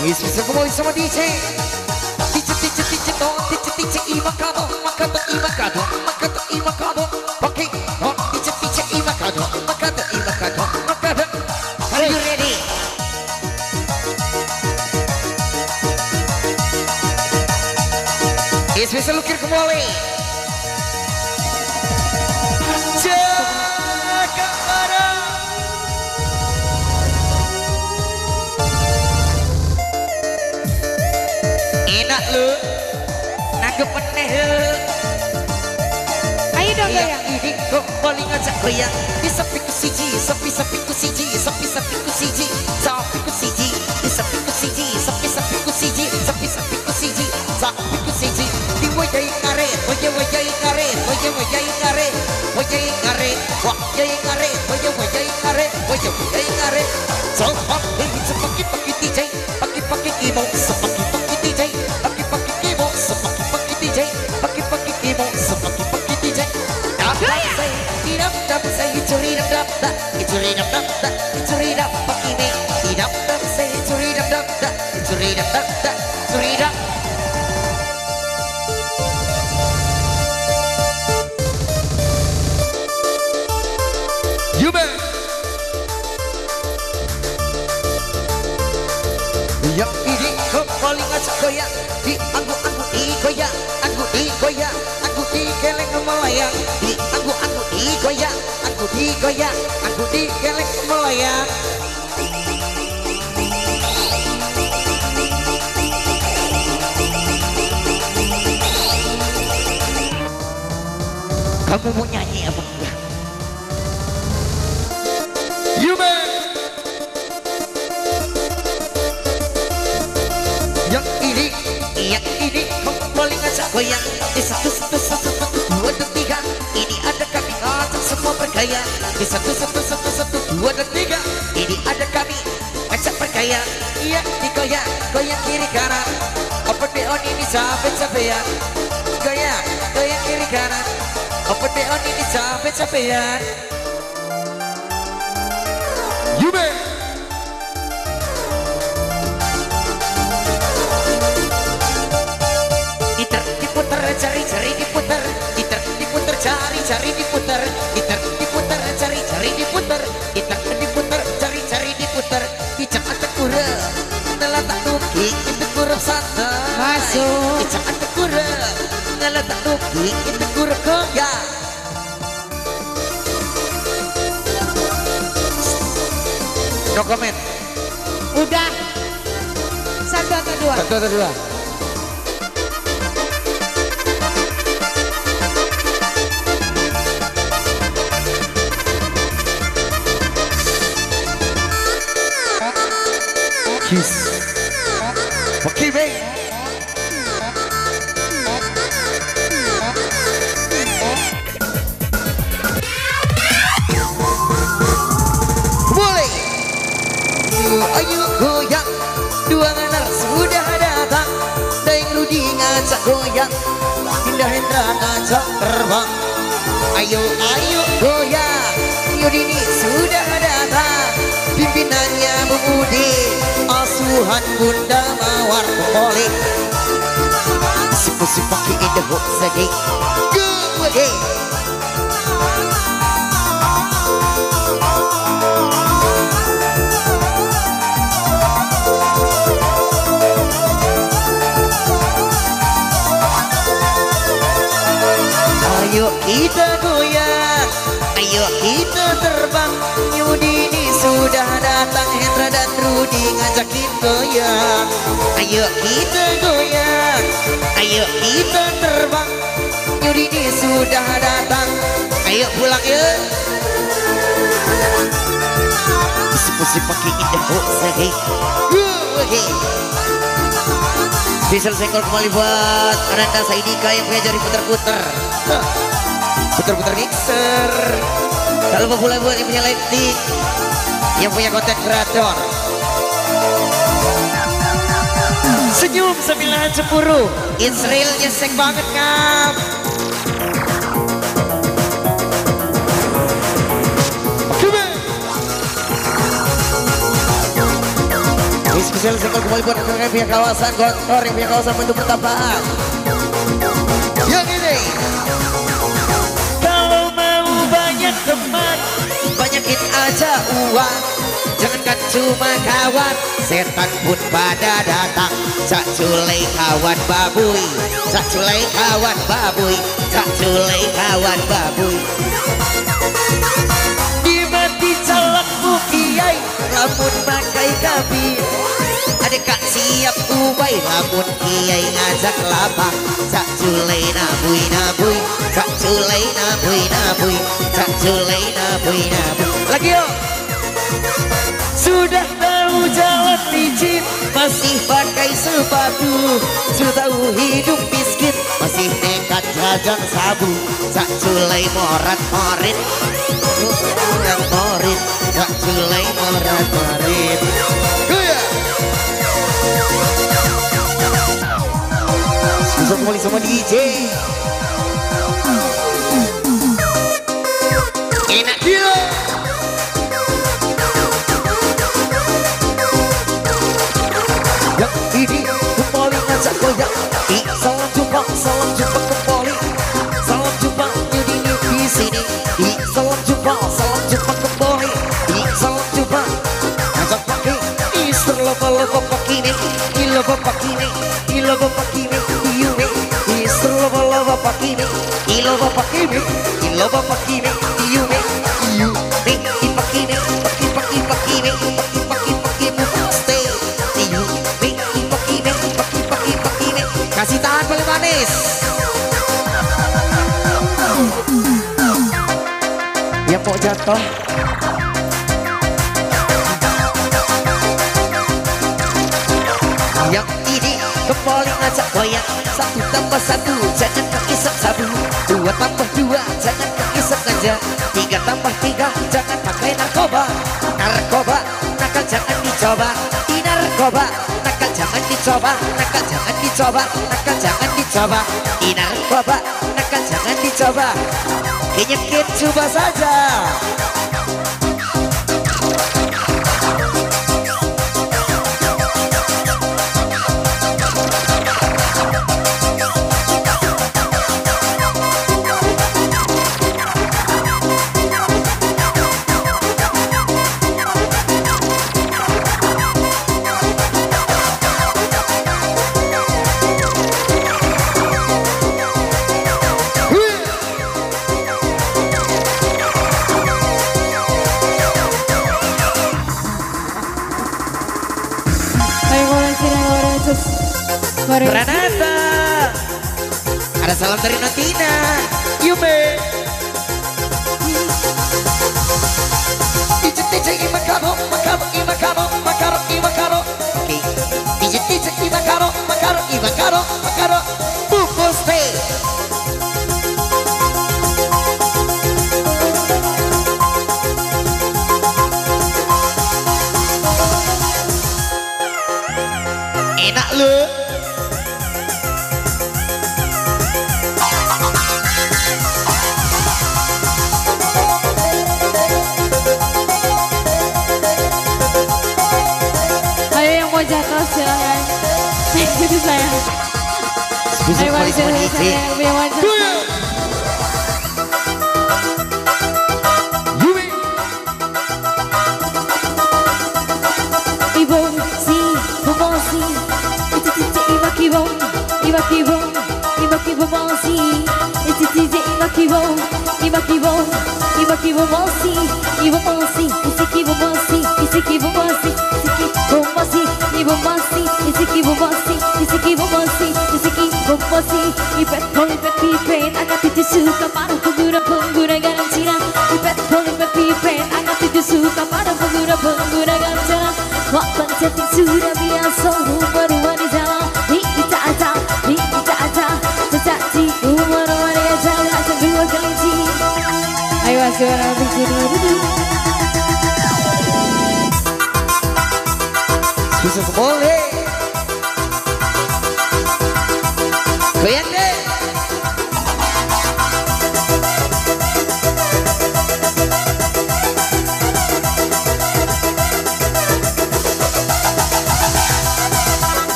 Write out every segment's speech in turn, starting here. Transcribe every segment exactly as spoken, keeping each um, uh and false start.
Yes, bisa kembali sama D J D J, D J, D J, do D J, D J, Imakado Makado, Imakado Makado, Imakado Oke, do D J, D J, Imakado Makado, Imakado Makado. Are you ready? Yes, bisa lukir kembali. Jaga barang. Enak lu, nanggep meneh. Ayo dong yang goyang. ini kembali ngajak goyang. Di sepi ku siji, sepi sepi ku siji, sepi sepi ku siji, sepi ku siji, di sepi ku siji, sepi sepi ku siji, sepi sepi ku siji, sepi ku siji. Di wajai karet, wajai wajai karet, wajai wajai karet, wajai karet, wajai karet, wajai wajai karet, wajai wajai karet. Cepat, sepaki paki D J, paki paki kimo, sepaki paki D J, paki paki kimo, sepaki paki D J, paki paki kimo, sepaki paki D J. Dap dap say, dap dap say, curi dap dap dap, curi dap dap dap, curi dap paki me. Dap dap say, curi dap dap dap, curi dap dap dap, curi dap. You bet. Yang ini kembali ngajak goyang, di anggu-anggu di goyang, anggu di goyang, anggu di geleng melayang, di anggu-anggu di goyang, anggu di goyang, anggu di geleng melayang. Kamu mau nyanyi apa enggak? You bet. Yang ini, yang ini kembali ngajak goyang. Di satu satu satu satu dua dan tiga. Ini ada kami ngajak semua bergaya. Di satu satu satu satu dua dan tiga. Ini ada kami ngajak bergaya. Iya digoyang, goyang kiri kanan. Open the on ini capek-capean. Goyang, goyang kiri kanan. Open the on ini capek-capean. You bet. Gitar diputer, cari-cari diputer. Gitar diputer, cari-cari diputer. Gitar diputer, cari-cari diputer. Gitar diputer, cari-cari diputer. Kicak atak kurang, neletak nuki itu kurang santai. Masuk. Kicak atak kurang, neletak nuki itu kurang goyang. No comment. Udah. Satu atau dua? Satu atau dua? Kiss. Oke, baik. Boleh. Ayo goyang, dua nganar sudah datang. Daeng Rudi ngajak goyang, Indah Hendra ngajak terbang. Ayo ayo goyang, Yudini sudah datang. Pimpinannya Budi, asuhan Bunda Mawar boleh. Sipu-sipu pakai ide hok segi, go again. Ayo kita goyang, ayo kita terbang. Yudini sudah datang, Hendra dan Rudi ngajakin goyang. Ayo kita goyang, ayo kita terbang. Yudini sudah datang, ayo pulang yuk. Pusing-pusing pakai indah kok segi. Oke. Bisa senggol kembali buat Ananda Saidika yang punya jari putar-putar. Putar-putar mixer. Tak lupa pula buat yang punya lighting, yang punya konten kreator. Senyum sembilan cemburu. Israel nyesek banget ngap. Ini spesial single kembali buat rekan pihak kawasan Gontor, yang pihak kawasan Bentuk Pertapaan. Yang ini. Kalau mau banyak teman, banyakin aja uang. Jangankan cuma kawan, setan pun pada datang. Cak culai kawan babuy, cak culai kawan babuy, cak culai kawan babuy. Dimati calakmu kiai, lamun pakai kabi. Adekak siap ubai, lamun kiai ngajak lapang. Cak culai nabuy nabuy, cak culai nabuy nabuy, cak culai nabuy nabuy. Lagi yuk. Sudah tahu jalan licin, masih pakai sepatu. Sudah tahu hidup miskin, masih nekat jajan sabu. Cak culai morat morit, yang morit. Cak culai morat morit. Susah kembali sama D J. Enak gila. Ini kembali ngajak goyang. Salam jumpa, salam jumpa kembali. Salam jumpa nyudini di sini. Salam jumpa, salam jumpa kembali. Salam jumpa ngajak pakai. Mister lova-lova pakini, ilova pakini, ilova pakini, iume. Mister lova-lova pakini, ilova pakini, ilova pakini, iume, iume, ipakini, paki paki pakini, paki paki paki bukaste, iume. Kasih tahan paling manis. Yang mau jatuh. Yang ini kembali ngajak goyang. Satu tambah satu, jangan keisap sabu. Dua tambah dua, jangan keisap ganja. Tiga tambah tiga, jangan pakai narkoba. Narkoba, nakal jangan dicoba. Di narkoba, nakal jangan dicoba. Nakal jangan dicoba, nakal jangan dicoba. Di narkoba, nakal jangan dicoba. Kenyekit coba saja. Renata, ada salam dari Natina, Yume. Dijit dijit imakaro, makaro, imakaro, makaro, imakaro. Oke, dijit dijit imakaro, makaro, imakaro, makaro. Bukoste. Enak lu. Jatuh silahkan. Itu saya. Ayo balik saya yang punya wajah. Ibu si, ibu si, itu titik imak ibu, imak ibu, imak ibu si, itu titik imak ibu, imak ibu, imak ibu si, ibu si, isik ibu si, isik ibu si, isik ibu si. Ibu masih, isik ibu masih, isik ibu masih, isik ibu masih. Ipet polipet pipet, agak tidak suka pada pengguna-pengguna garantina. Ipet polipet pipet, agak tidak suka pada pengguna-pengguna garantina. Waktu chatting sudah biasa, rumah-rumah di jalan. Di ita-ata, di ita-ata, terjadi rumah-rumah di jalan. Sambil kelinci. Ayo masuk orang begini. Bisa boleh. Goyang deh.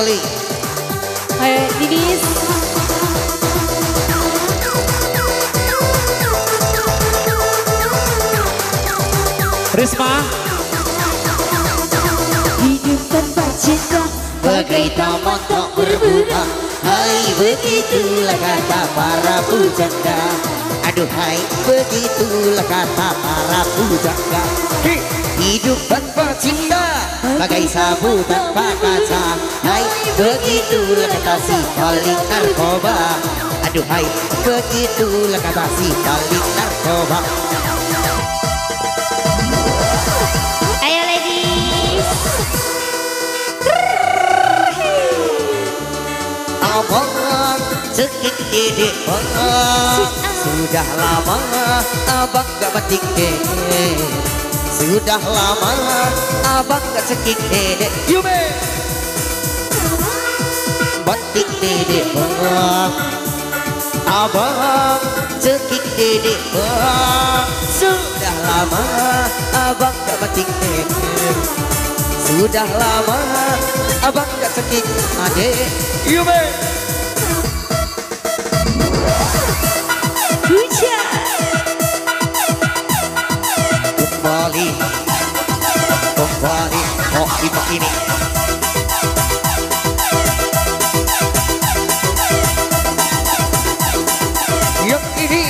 kembali. Hai Didis. Risma. Hidup tanpa cinta Bagai taman tak berbuah. Hai begitulah kata para pujangga. Aduh hai begitulah kata para pujangga. Hidup tanpa cinta bagai sabu tanpa kaca. Hai begitulah kata si paling narkoba. Aduh hai begitulah kata si paling narkoba. Ayo ladies. Abang cekik dedek bang. Sudah lama abang gak batik dedek. Sudah lama abang gak cekik dedek. Yume batik dedek bang. Abang cekik dedek bang. Sudah lama abang gak batik dedek. Sudah lama abang gak cekik adek. Yume kembali kembali oh itu ini yang ini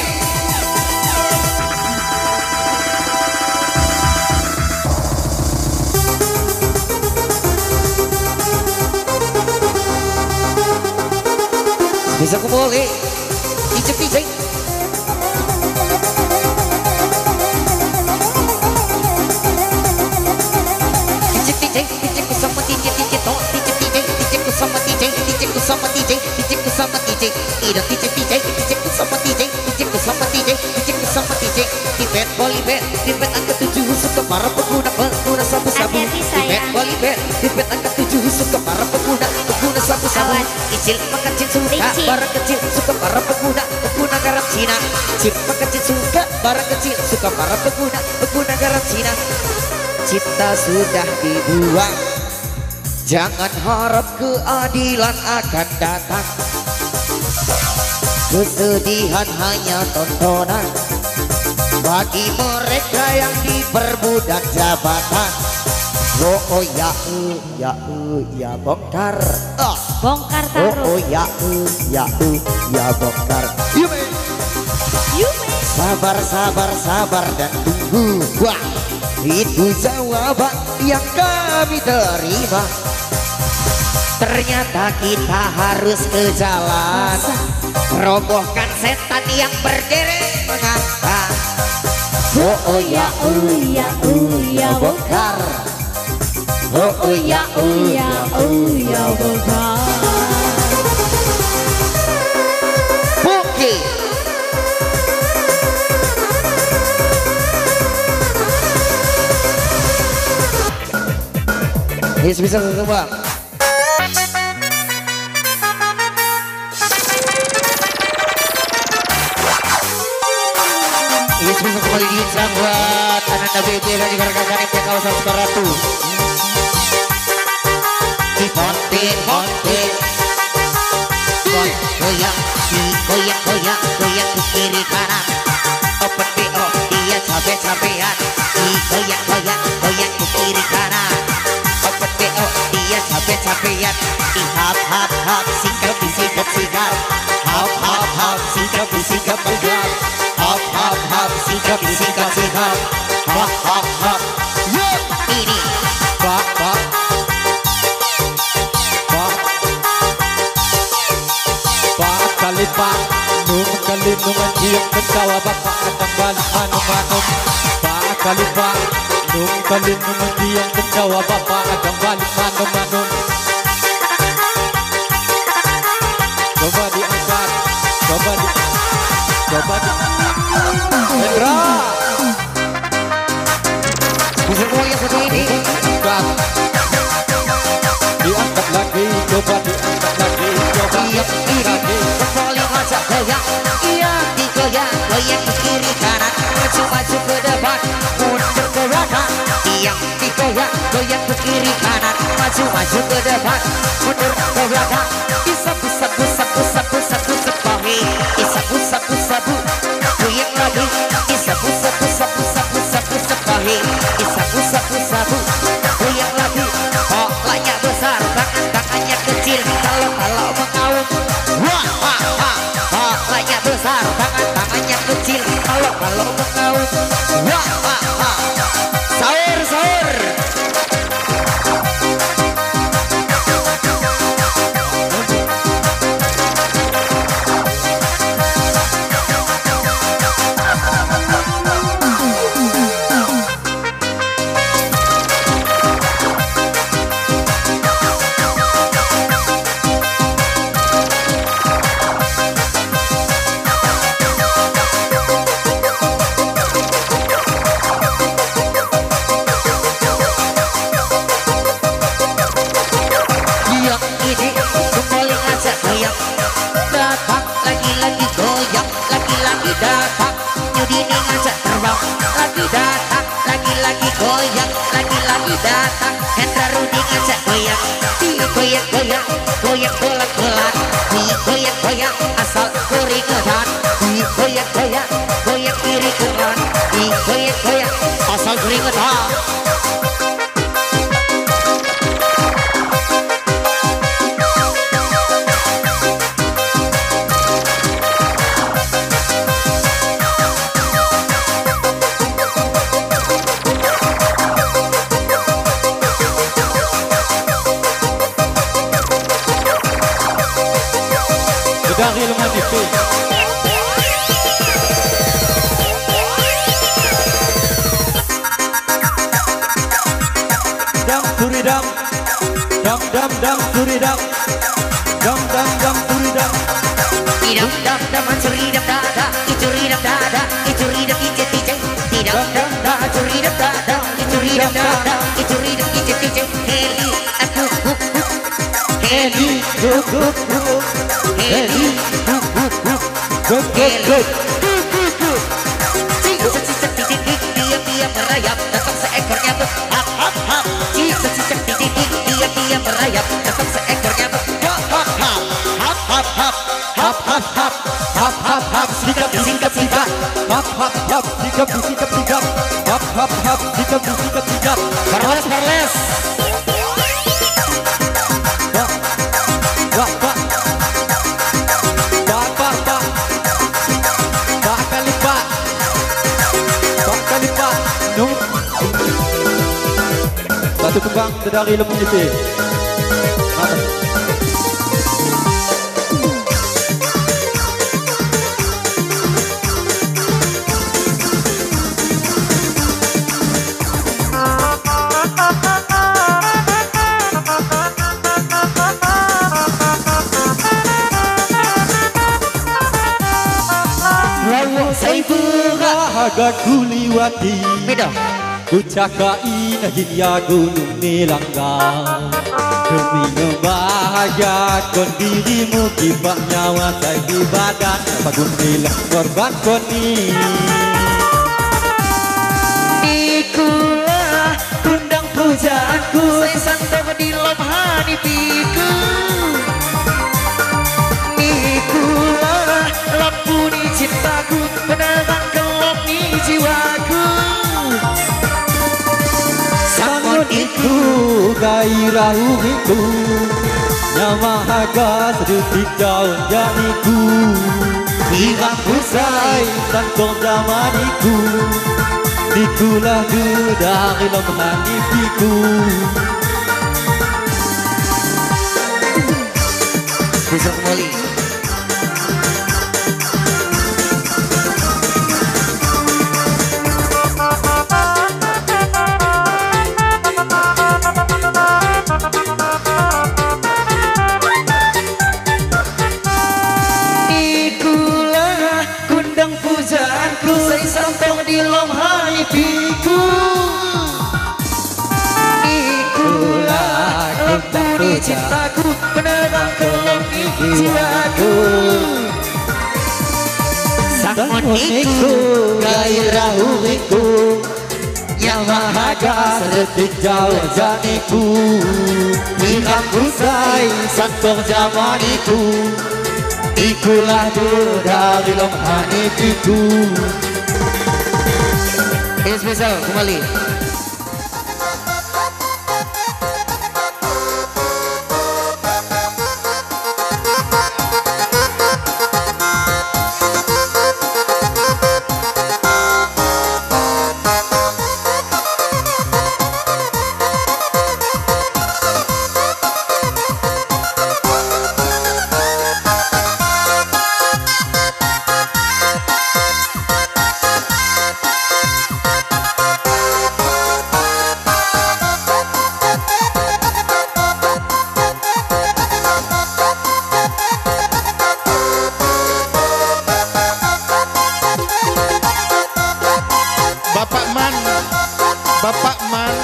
bisa kembali icip-icip sama D J, D J ku sama D J, D J ku sama D J, tidak D J D J, D J ku sama D J, D J ku sama D J, D J ku sama D J, di bed Bolibet, di bed angka tujuh suka para pengguna pengguna sabu-sabu, di bed Bolibet, di bed angka tujuh suka para pengguna pengguna sabu-sabu, kecil mengkecil suka barang kecil suka para pengguna pengguna garam Cina, kecil mengkecil suka barang kecil suka para pengguna pengguna garam Cina, cinta sudah dibuang. Jangan harap keadilan akan datang. Kesedihan hanya tontonan bagi mereka yang diperbudak jabatan. Oh, oh ya uh, ya uh, ya bongkar. Oh. Bongkar Oh, taruh. oh ya uh, ya uh, ya bongkar. Yume. Yume. Sabar, sabar, sabar dan tunggu. Wah, itu jawaban yang kami terima. Ternyata kita harus ke jalan, robohkan setan yang berdiri mengata. Oh oh ya oh ya oh ya bongkar. Oh oh ya oh ya oh ya bongkar. Oke. Yes, bisa semua. Yes, bisa kembali diucap buat Ananda B B dan juga rekan-rekan M P kawasan Sukaratu. Di ponte, ponte, goyang, si goyang, goyang, goyang ke kiri kanan. Open B O, dia capek-capean. Si goyang, goyang, goyang ke kiri kanan. Open B O, dia capek-capean. Di hap, hap, hap, sikap, sikap, sikap. Hap, hap, hap, sikap, sikap, sikap. Hop hop hop, sikap sikap sikap, hop hop hop. Yo, ini bak bak bak Pak kali pak, nung kali nungan diam ketawa bapak akan balik manum manum. Pak kali pak, nung kali nungan diam ketawa bapak akan balik manum manum. Coba diangkat, coba di, coba di. Hendra bisa semuanya satu ini. Angkat, diangkat lagi, coba diangkat lagi, coba Iya ini lagi. kembali ngajak goyang. Iya digoyang, goyang ke kiri kanan, maju maju ke depan, mundur ke belakang. Iya digoyang, goyang ke kiri kanan, maju maju maju ke depan, mundur ke belakang. Isabu sabu sabu sabu sabu sepahi, isabu sabu sabu goyang lagi. Isabu sabu sabu sabu sabu sepahi, isabu sabu sabu goyang lagi. Polanya besar, tangan tangannya kecil. Kalau kalau mengaum, wah wah wah. Polanya besar, tangan tangannya kecil. Kalau kalau mengaum, wah wah wah. Sahur sahur. Datang Hendra Rudi ngajak goyang, goyang goyang goyang bola bola, goyang goyang asal keringetan, goyang goyang goyang kiri kanan, goyang goyang asal keringetan. Dari lu manipis. Dam turidam, dam dam dam turidam, dam dam dam turidam. Idam dam dam turidam dada, turidam dada, turidam ijet ijet. Idam dam dam turidam dada, turidam dada, turidam ijet ijet. Heli aku huk huk, heli huk huk huk. Heli, huk huk huk, good good good. Cicak cicak titik diam diam merayap, datang seekor nyamuk. Hap hap hap. Cicak cicak titik diam diam merayap, datang seekor nyamuk. Hap hap hap, hap hap hap, Hap hap hap, hap hap hap, sikap sikap sikap. Hap hap hap, sikap sikap sikap. Hap hap hap, sikap sikap sikap. Perles perles. Wah, wah, wah. Satu kembang dari lembu nyetir. Rahaga kuliwati Beda. Kucakai nahiya gunung nelangga, demi membahagiakan dirimu kibak nyawa saya badan bagun bilang korban koni. Ikulah kundang pujaanku, saya santap di lom hatiku. Ikulah lampu di cintaku, penerang kelop di jiwaku. Sangon itu gairah itu, nyamahaga sedetik daun janiku. Hirang pusai santong zamaniku, dikulah dudah ilom hanipiku. Besok kembali. Di lom hatiku, ikulah lampu di cintaku, penerang kelop di jiwaku. Sangon iku gairah umiku, mahaga sedetik jauh janiku Hilang usai santor zamaniku Ikulah dia dari long hatiku. Ini spesial kembali. Bapak Man, Bapak Man.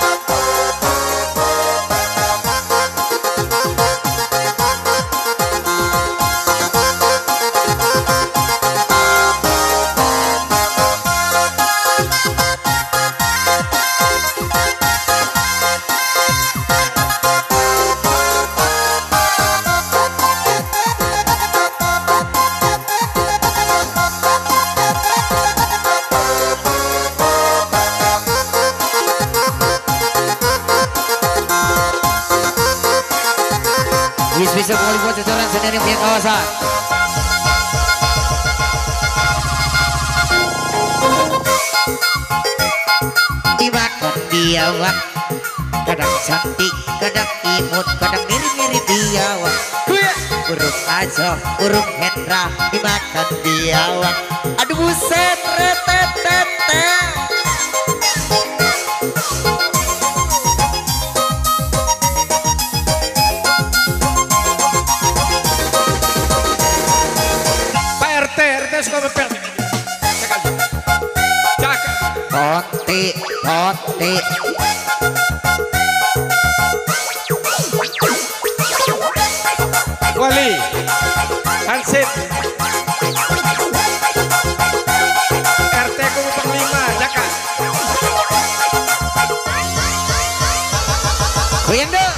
Bisa kembali buat jajaran sendiri punya kawasan. Dimakan biawak, kadang cantik, kadang imut, kadang mirip-mirip biawak. Burung aja, burung Hendra, dimakan biawak. Aduh buset, retetete. Poti, poti. Wali, Hansip, R T Kumpang lima, Jaka. Goyang dong.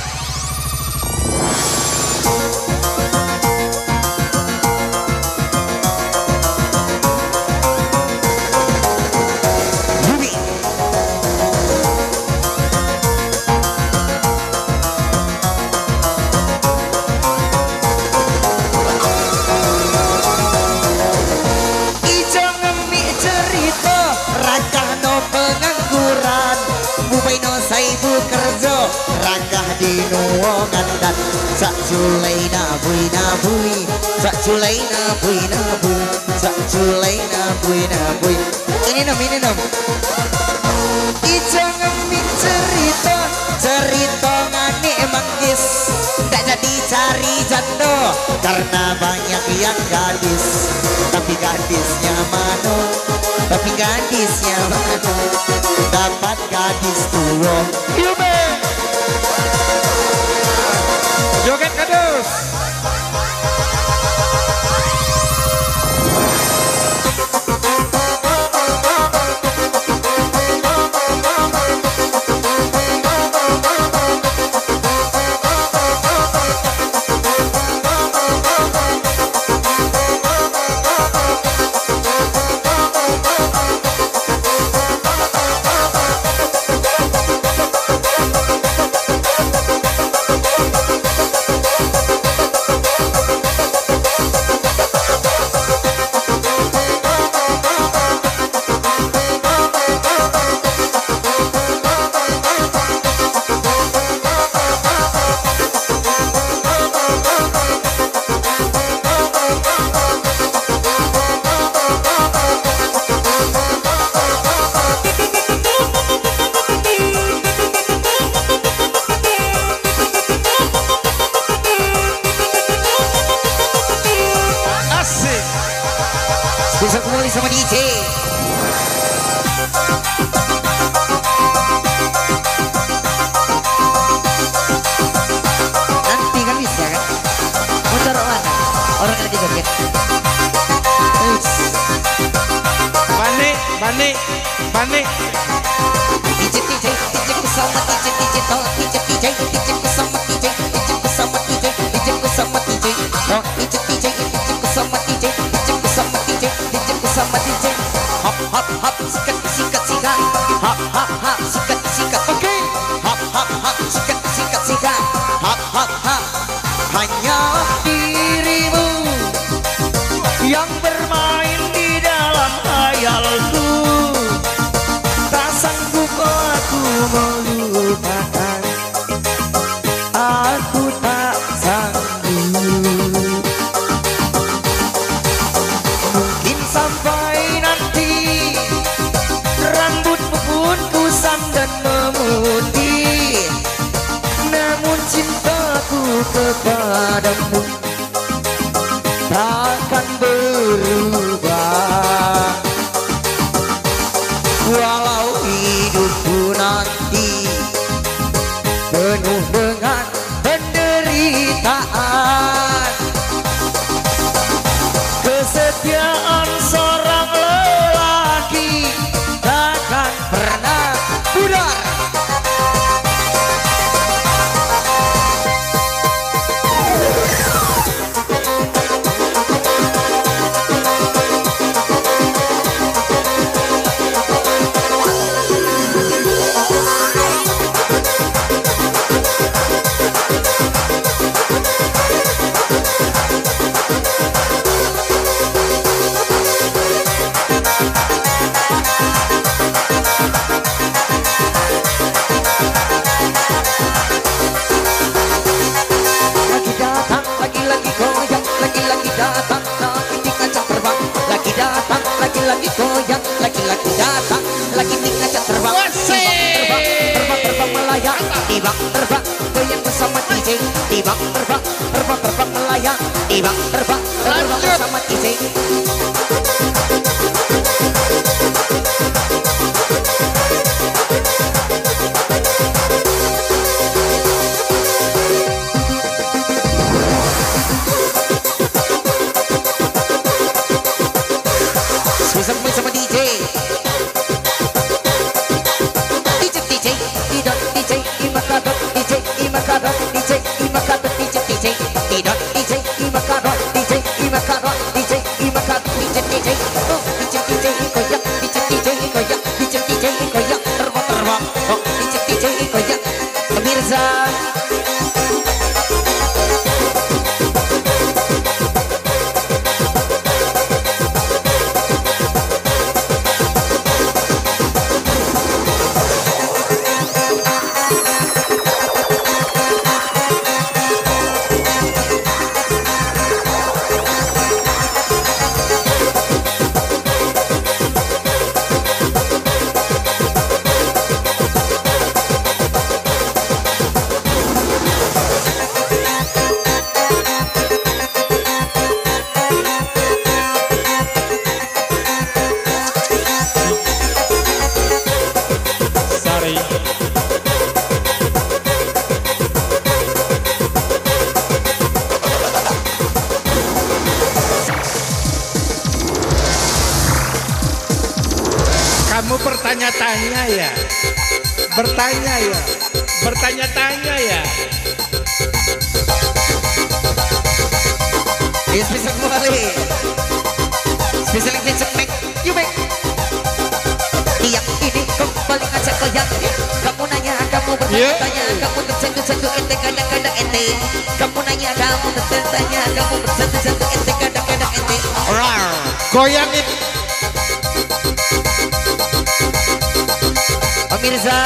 Ibu kerja ragah di nuwongan dan sak julai nabui nabui sak julai nabui nabui sak julai nabui nabui ini nom ini nom ijo ngemik cerita cerita ngane manggis ndak jadi cari jando karena banyak yang gadis tapi gadisnya mano tapi gadisnya mano dapat gadis tua Yume Joget kadus. bisa kembali sama D J. Nanti kan bisa kan muter orang orang lagi joget. Bani, Bani, Bani. sama D J D J to D J D J D J ku sama D J D J ku sama D J D J ku sama D J to D J D J D J ku sama D J D J ku sama D J D J ku sama D J hop hop hop sikat sikat sikat hop hop hop sikat sikat oke hop hop hop sikat sikat sikat hop hop hop hanya dirimu yang bermain di dalam hayalku, tak sanggup aku melupakan, aku tak sanggup. Mungkin sampai nanti rambutmu pun kusam dan memutih, namun cintaku kepadamu takkan berubah. walau hidupku nanti penuh dengan penderitaan, Kesetiaan seorang lelaki takkan pernah pudar. Lagi datang, lagi-lagi goyang, lagi-lagi datang, lagi di kaca terbang. Lagi datang, lagi-lagi goyang, lagi-lagi datang, lagi di kaca terbang. Tibang terbang, terbang terbang melayang, tibang terbang, goyang bersama D J. Tibang terbang, terbang terbang melayang, tibang terbang, terbang bersama D J. Bersama sama D J D J D J tidak D J Imakadot D J Imakadot D J Imakadot D J D J tidak D J Imakadot D J Imakadot D J Imakadot D J D J oh D J D J koyak D J D J koyak D J D J koyak terbang terbang oh D J D J koyak pemirsa. Sari. Kamu bertanya-tanya ya, bertanya ya, bertanya-tanya ya. Ini spesial kembali. Spesial ngecek make, you make. Iya ini kembali ngajak goyang. Kamu nanya, kamu bertanya-tanya, kamu terjatuh-jatuh ente kadang-kadang ente. Kamu nanya, kamu bertanya, kamu berjatuh-jatuh ente kadang-kadang ente. Rar. Goyang itu. Pemirsa.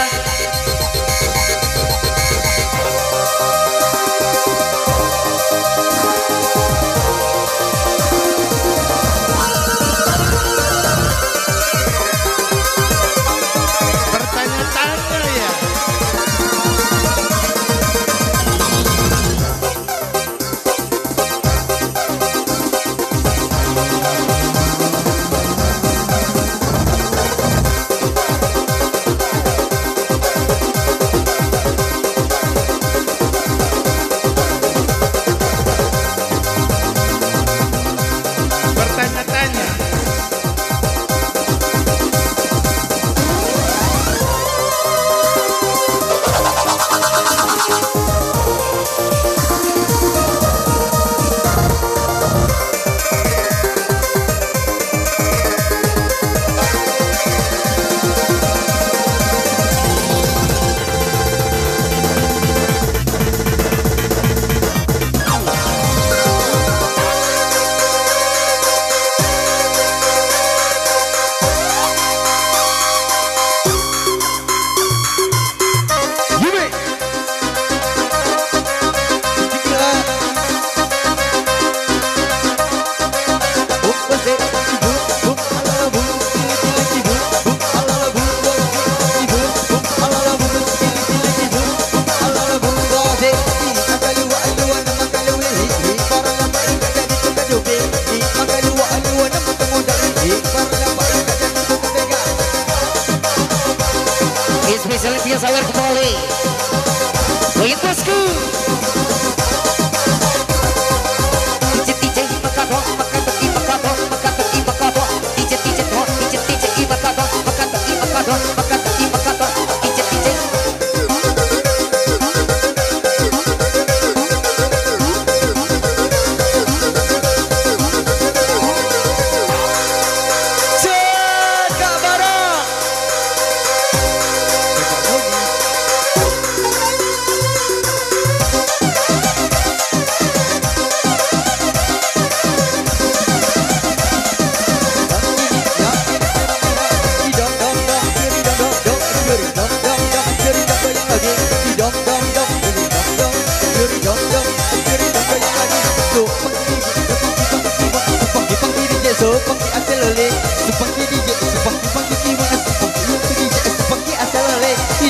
Bertanya-tanya ya.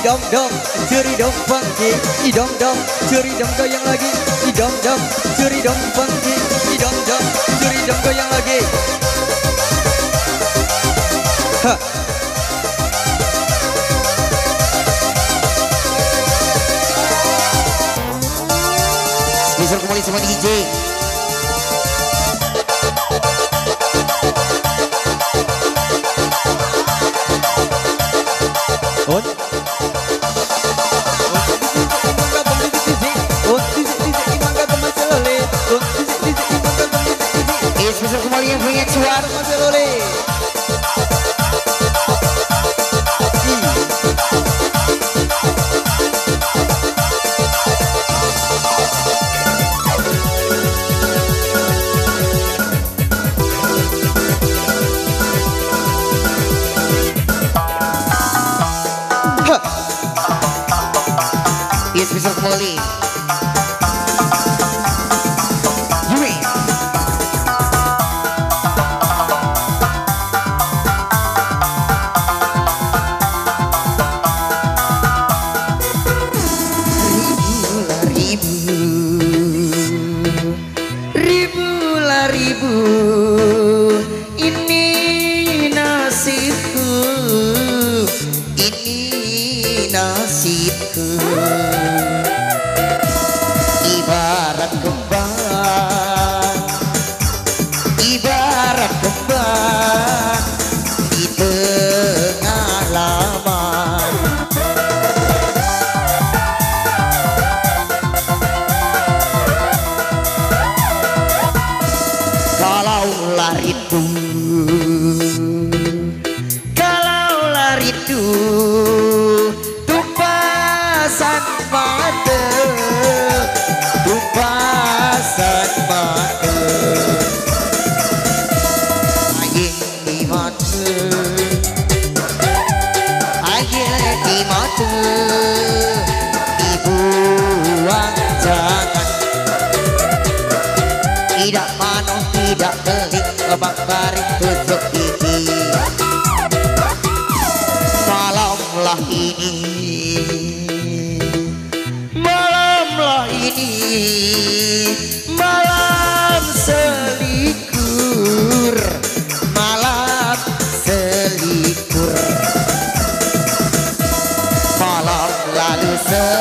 idom dom, curi dom funky, idom dom, curi dom goyang lagi, idom dom, curi dom funky, idom dom, curi dom goyang lagi. Ha. Spesial kembali sama D J. On. Eh, spesial kembali yang punya suara Mas Lole. Iya, spesial kembali. Yui. Ribu lah ribu, ini nasibku, ini nasibku. Ibarat kembang, ibarat kembang di tengah laman. Kalaulah itu, kalaulah itu tumpasan mata, tumpasan mata, angin di mata, angin di mata, dibuang jangan. Tidak mano, tidak beli, abang baring tusuk gigi. Malamlah ini, malamlah ini, malam selikur, malam selikur. Malam lalu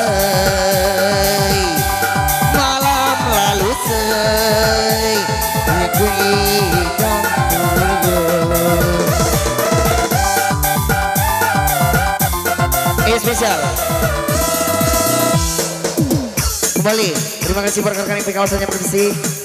sei, malam lalu sei, kuidam eh spesial kembali. Terima kasih para rekan yang kawasannya bersih.